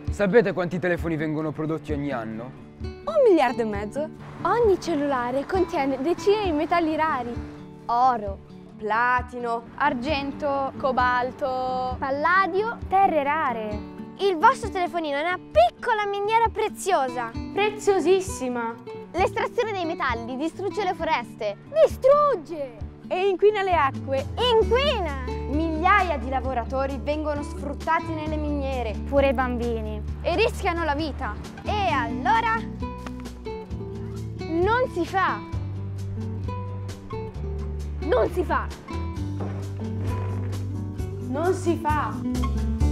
Sapete quanti telefoni vengono prodotti ogni anno? 1,5 miliardi. Ogni cellulare contiene decine di metalli rari. Oro, Platino, argento, cobalto, palladio, terre rare. Il vostro telefonino è una piccola miniera preziosa. Preziosissima. L'estrazione dei metalli distrugge le foreste. Distrugge! E inquina le acque. Inquina! migliaia di lavoratori vengono sfruttati nelle miniere. Pure i bambini. E rischiano la vita. E allora? Non si fa. Non si fa. Non si fa.